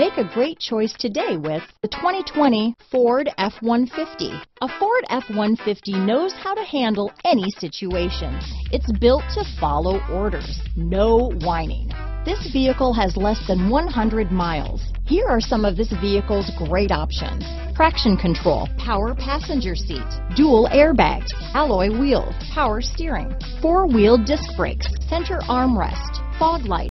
Make a great choice today with the 2020 Ford F-150. A Ford F-150 knows how to handle any situation. It's built to follow orders, no whining. This vehicle has less than 100 miles. Here are some of this vehicle's great options: traction control, power passenger seat, dual airbags, alloy wheels, power steering, four-wheel disc brakes, center armrest, fog lights,